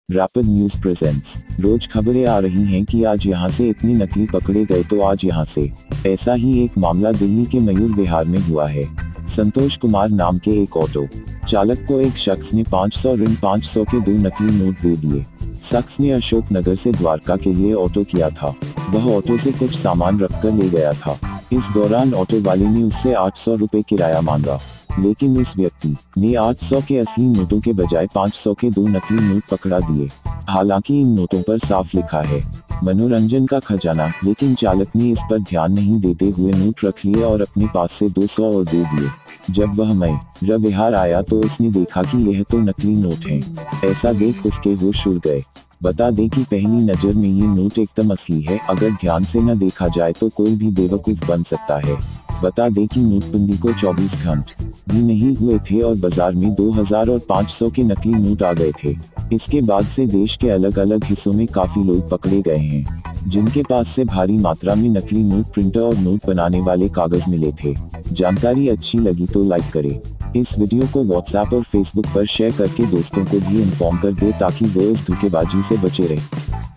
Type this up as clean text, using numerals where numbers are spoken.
Rapid news presents. रोज खबरें आ रही हैं कि आज यहां से इतनी नकली पकड़े गए तो आज यहां से। ऐसा ही एक मामला दिल्ली के मयूर विहार में हुआ है। संतोष कुमार नाम के एक ऑटो चालक को एक शख्स ने 500 ऋण 500 के 2 नकली नोट दे दिए। शख्स ने अशोक नगर से द्वारका के लिए ऑटो किया था। वह ऑटो से कुछ सामान रखकर ले गया था। इस दौरान ऑटो वाले ने उससे 800 रुपए किराया मांगा, लेकिन उस व्यक्ति ने 800 के असली नोटों के बजाय 500 के 2 नकली नोट पकड़ा दिए। हालांकि इन नोटों पर साफ लिखा है मनोरंजन का खजाना, लेकिन चालक ने इस पर ध्यान नहीं देते हुए नोट रख लिए और अपने पास से 200 और दे दिए। जब वह मयूर विहार आया तो उसने देखा कि यह तो नकली नोट हैं। ऐसा देख उसके होश उड़ गए। बता दें कि पहली नजर में ये नोट एकदम असली है। अगर ध्यान से न देखा जाए तो कोई भी बेवकूफ बन सकता है। बता दें कि नोटबंदी को 24 घंटे भी नहीं हुए थे और बाजार में 2000 और 500 के नकली नोट आ गए थे। इसके बाद से देश के अलग अलग हिस्सों में काफी लोग पकड़े गए हैं, जिनके पास से भारी मात्रा में नकली नोट प्रिंटर और नोट बनाने वाले कागज मिले थे। जानकारी अच्छी लगी तो लाइक करें। इस वीडियो को व्हाट्सएप और फेसबुक पर शेयर करके दोस्तों को भी इन्फॉर्म कर दे ताकि वो इस धोखेबाजी से बचे रहें।